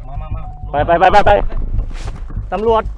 ไปตำรวจ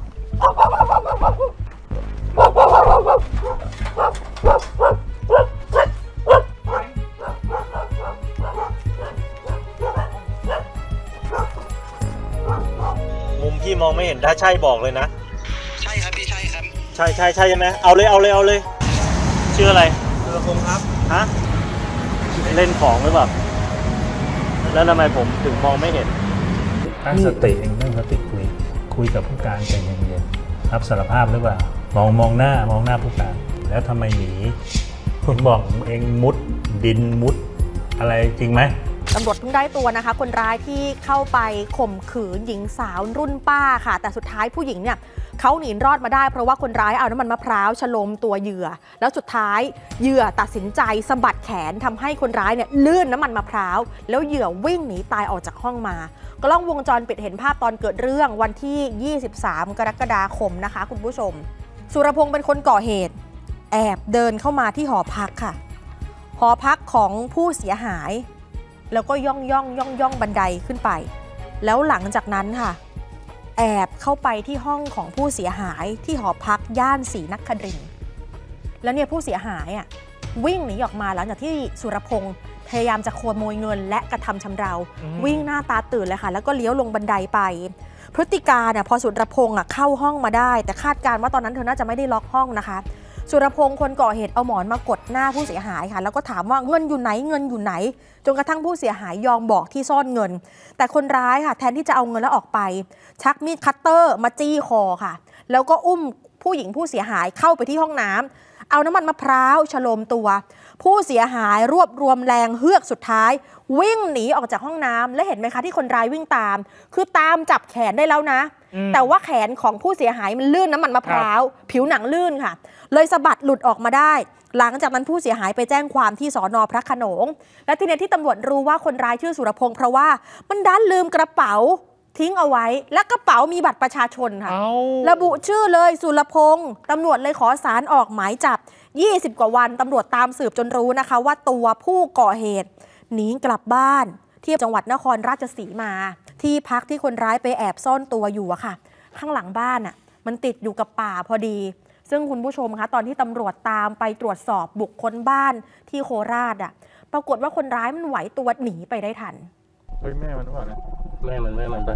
มุมพี่มองไม่เห็นถ้าใช่บอกเลยนะใช่ครับพี่ใช่ครับใช่ไหมเอาเลยชื่ออะไรสุรพงษ์ครับฮะเล่นของหรือเปล่าแล้วทำไมผมถึงมองไม่เห็นตั้งสติเองตั้งสติคุยกับผู้การใจเย็นๆรับสารภาพหรือเปล่ามองหน้าผู้การแล้วทำไมหนีคุณบอกเองมุดดินมุดอะไรจริงไหมตำรวจเพิ่งได้ตัวนะคะคนร้ายที่เข้าไปข่มขืนหญิงสาวรุ่นป้าค่ะแต่สุดท้ายผู้หญิงเนี่ยเขาหนีรอดมาได้เพราะว่าคนร้ายเอาน้ำมันมะพร้าวฉโลมตัวเหยื่อแล้วสุดท้ายเหยื่อตัดสินใจสะบัดแขนทำให้คนร้ายเนี่ยลื่นน้ำมันมะพร้าวแล้วเหยื่อวิ่งหนีตายออกจากห้องมากล้องวงจรปิดเห็นภาพตอนเกิดเรื่องวันที่23กรกฎาคมนะคะคุณผู้ชมสุรพงษ์เป็นคนก่อเหตุแอบเดินเข้ามาที่หอพักค่ะหอพักของผู้เสียหายแล้วก็ย่องบันไดขึ้นไปแล้วหลังจากนั้นค่ะแอบเข้าไปที่ห้องของผู้เสียหายที่หอพักย่านศรีนครินทร์แล้วเนี่ยผู้เสียหายวิ่งหนีออกมาหลังจากที่สุรพงษ์พยายามจะขโมยเงินและกระทำชำเราวิ่งหน้าตาตื่นเลยค่ะแล้วก็เลี้ยวลงบันไดไปพฤติการพอสุรพงษ์เข้าห้องมาได้แต่คาดการณ์ว่าตอนนั้นเธอน่าจะไม่ได้ล็อกห้องนะคะสุรพงษ์คนก่อเหตุเอาหมอนมากดหน้าผู้เสียหายค่ะแล้วก็ถามว่าเงินอยู่ไหนจนกระทั่งผู้เสียหายยอมบอกที่ซ่อนเงินแต่คนร้ายค่ะแทนที่จะเอาเงินแล้วออกไปชักมีดคัตเตอร์มาจี้คอค่ะแล้วก็อุ้มผู้หญิงผู้เสียหายเข้าไปที่ห้องน้ำเอาน้ำมันมะพร้าวฉโลมตัวผู้เสียหายรวบรวมแรงเฮือกสุดท้ายวิ่งหนีออกจากห้องน้ำและเห็นไหมคะที่คนร้ายวิ่งตามคือตามจับแขนได้แล้วนะแต่ว่าแขนของผู้เสียหายมันลื่นน้ำมันมะพร้าวผิวหนังลื่นค่ะเลยสะบัดหลุดออกมาได้หลังจากนั้นผู้เสียหายไปแจ้งความที่สน.พระโขนงและทีนี้ที่ตำรวจรู้ว่าคนร้ายชื่อสุรพงษ์เพราะว่ามันดันลืมกระเป๋าทิ้งเอาไว้และกระเป๋ามีบัตรประชาชนค่ะระบุชื่อเลยสุรพงษ์ตำรวจเลยขอศาลออกหมายจับ20 กว่าวันตำรวจตามสืบจนรู้นะคะว่าตัวผู้ก่อเหตุหนีกลับบ้านที่จังหวัดนครราชสีมาที่พักที่คนร้ายไปแอบซ่อนตัวอยู่อะค่ะข้างหลังบ้านมันติดอยู่กับป่าพอดีซึ่งคุณผู้ชมคะตอนที่ตำรวจตามไปตรวจสอบบุคคลบ้านที่โคราชปรากฏว่าคนร้ายมันไหวตัวหนีไปได้ทันเฮ้ยแม่มันหรือเปล่าเนี่ยแม่มันไป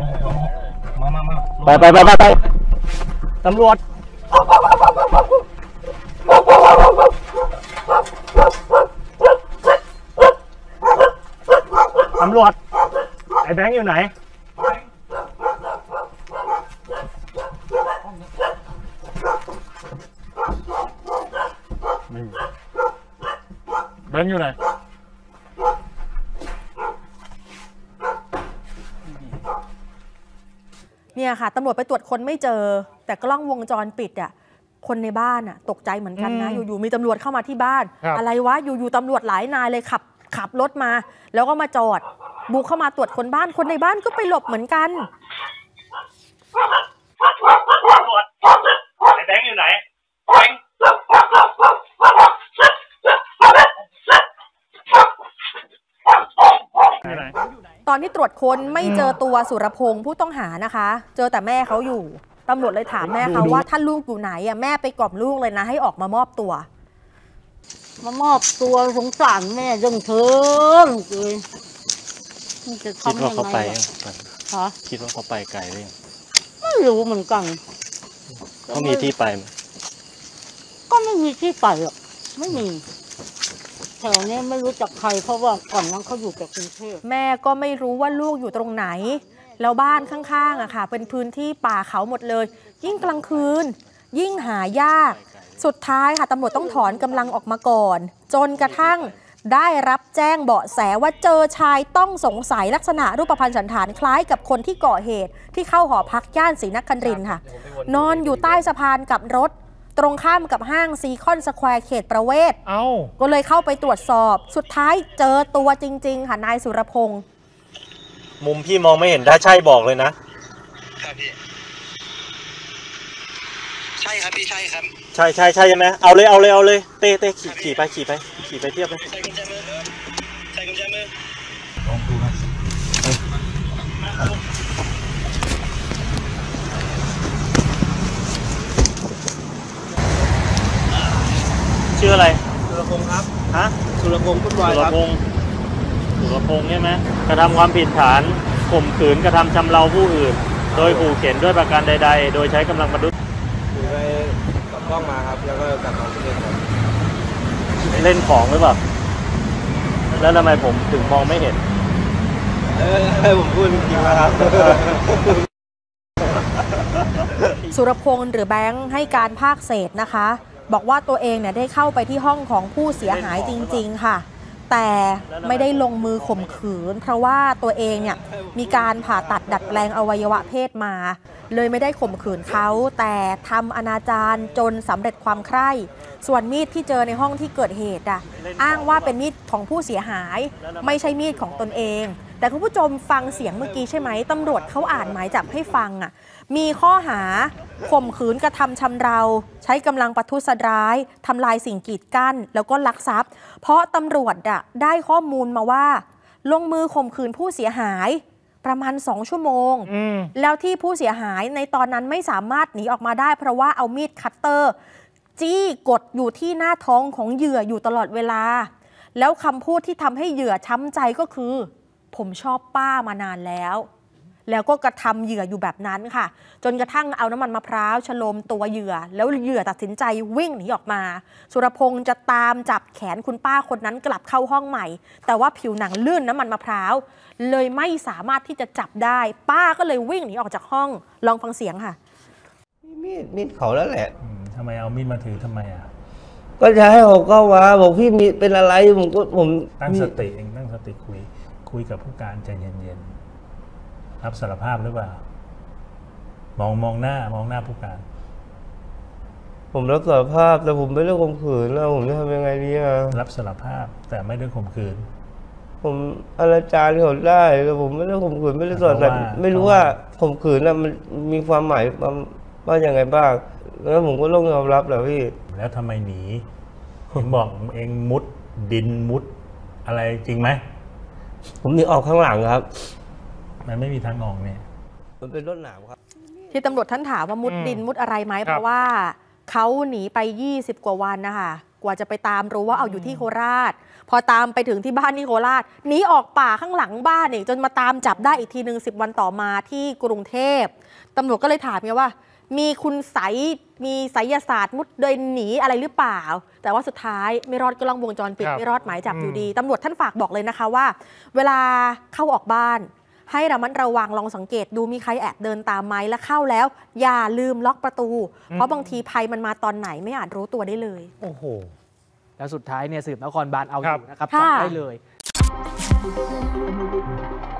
ตำรวจไอ้แบงค์อยู่ไหนแบงค์อยู่ไหนเนี่ยค่ะตำรวจไปตรวจค้นไม่เจอแต่กล้องวงจรปิดคนในบ้านตกใจเหมือนกันนะอยู่ๆมีตำรวจเข้ามาที่บ้านอะไรวะอยู่ๆตำรวจหลายนายเลยขับรถมาแล้วก็มาจอดบุกเข้ามาตรวจคนบ้านคนในบ้านก็ไปหลบเหมือนกันตำรวจไอ้แบงค์อยู่ไหนแบงค์ตอนที่ตรวจค้นไม่เจอตัวสุรพงษ์ผู้ต้องหานะคะเจอแต่แม่เขาอยู่ตำรวจเลยถามแม่เขาว่าถ้าลูกอยู่ไหนแม่ไปกล่อมลูกเลยนะให้ออกมามอบตัวสงสารแม่จังเถอะเลยคิดว่าเขาไปคิดว่าเขาไปไกลหรือยังไม่รู้เหมือนกันเขามีที่ไปไหมก็ไม่มีที่ไปหรอกไม่มีแถวนี้ไม่รู้จักใครเพราะว่าก่อนนั้นเขาอยู่แต่กรุงเทพแม่ก็ไม่รู้ว่าลูกอยู่ตรงไหนแล้วบ้านข้างๆเป็นพื้นที่ป่าเขาหมดเลยยิ่งกลางคืนยิ่งหายากสุดท้ายค่ะตำรวจต้องถอนกำลังออกมาก่อนจนกระทั่งได้รับแจ้งเบาะแสว่าเจอชายต้องสงสัยลักษณะรูปพรรณสันฐานคล้ายกับคนที่ก่อเหตุที่เข้าหอพักย่านศรีนครินทร์ค่ะนอนอยู่ใต้สะพานกับรถตรงข้ามกับห้างซีคอนสแควร์เขตประเวศก็เลยเข้าไปตรวจสอบสุดท้ายเจอตัวจริงๆค่ะนายสุรพงษ์มุมพี่มองไม่เห็นถ้าใช่บอกเลยนะครับพี่ใช่ครับพี่ใช่ครับใช่ไหมเอาเลยเต้ขี่ไปเทียบไปใส่กุญแจมือลองดูนะชื่ออะไรสุรพงศ์ครับฮะสุรพงศ์พุทธวายสุครรับพงศ์สุรพงศ์ใช่ไหมกระทำความผิดฐานข่มขืนกระทำชำเราผู้อื่น โดยขู่เข็นด้วยประการใดๆ โดยใช้กำลังประทุษอยู่ไปกับกล้องมาครับ แล้วก็กลับมาเล่นครับเล่นของหรือเปล่าแล้วทำไมผมถึงมองไม่เห็นให้ผมพูดจริงๆนะครับสุรพงษ์หรือแบงค์ให้การภาคเศษนะคะ บอกว่าตัวเองเนี่ยได้เข้าไปที่ห้องของผู้เสียหายจริงๆค่ะ แต่ไม่ได้ลงมือข่มขืน เพราะว่าตัวเองเนี่ยมีการผ่าตัดดัดแปลงอวัยวะเพศมา เลยไม่ได้ข่มขืนเขาแต่ทำอนาจารจนสำเร็จความใคร่ส่วนมีดที่เจอในห้องที่เกิดเหตุอ้างว่าเป็นมีดของผู้เสียหายไม่ใช่มีดของตนเองแต่คุณผู้ชมฟังเสียงเมื่อกี้ใช่ไหมตำรวจเขาอ่านหมายจับให้ฟังมีข้อหาข่มขืนกระทำชำเราใช้กำลังประทุษร้ายทำลายสิ่งกีดกั้นแล้วก็ลักทรัพย์เพราะตำรวจได้ข้อมูลมาว่าลงมือข่มขืนผู้เสียหายประมาณ2 ชั่วโมงแล้วที่ผู้เสียหายในตอนนั้นไม่สามารถหนีออกมาได้เพราะว่าเอามีดคัตเตอร์จี้กดอยู่ที่หน้าท้องของเหยื่ออยู่ตลอดเวลาแล้วคำพูดที่ทำให้เหยื่อช้ำใจก็คือผมชอบป้ามานานแล้วก็กระทำเหยื่ออยู่แบบนั้นค่ะจนกระทั่งเอาน้ำมันมะพร้าวฉโลมตัวเหยื่อแล้วเหยื่อตัดสินใจวิ่งหนีออกมาสุรพงษ์จะตามจับแขนคุณป้าคนนั้นกลับเข้าห้องใหม่แต่ว่าผิวหนังลื่นน้ำมันมะพร้าวเลยไม่สามารถที่จะจับได้ป้าก็เลยวิ่งหนีออกจากห้องลองฟังเสียงค่ะมีดเขาแล้วแหละทำไมเอามีดมาถือทำไมก็จะให้ผมเข้ามาบอกพี่มีเป็นอะไรผมตั้งสติเองตั้งสติคุยกับผู้การใจเย็นๆรับสารภาพหรือเปล่ามองหน้าผู้การผมรับสารภาพแต่ผมไม่ได้ข่มขืนแล้วผมจะทำยังไงดีรับสารภาพแต่ไม่ได้ข่มขืนผมอนาจารเขาได้แต่ผมไม่ได้ข่มขืนไม่ได้สอดแต่ไม่รู้ว่าข่มขืนมันมีความหมายว่าอย่างไงบ้างแล้วผมก็ต้องยอมรับแหละพี่แล้วทำไมหนีเองบอกเองมุดดินมุดอะไรจริงไหมผมหนีออกข้างหลังครับมันไม่มีทางออกเนี่ยมันเป็นรถหนามครับที่ตำรวจท่านถามว่ามุดดินมุดอะไรไหมเพราะว่าเขาหนีไป20 กว่าวันนะคะกว่าจะไปตามรู้ว่าเอาอยู่ที่โคราชพอตามไปถึงที่บ้านที่โคราชหนีออกป่าข้างหลังบ้านอีกจนมาตามจับได้อีกทีนึง10 วันต่อมาที่กรุงเทพตำรวจก็เลยถามไงว่ามีคุณมีไสยศาสตร์มุดเดินหนีอะไรหรือเปล่าแต่ว่าสุดท้ายไม่รอดกล้องวงจรปิดไม่รอดหมายจับอยู่ดีตำรวจท่านฝากบอกเลยนะคะว่าเวลาเข้าออกบ้านให้ระมัดระวังลองสังเกตดูมีใครแอบเดินตามไหมและเข้าแล้วอย่าลืมล็อกประตูเพราะบางทีภัยมันมาตอนไหนไม่อาจรู้ตัวได้เลยโอ้โหแล้วสุดท้ายเนี่ยสืบนครบาลเอาอยู่นะครับจับได้เลย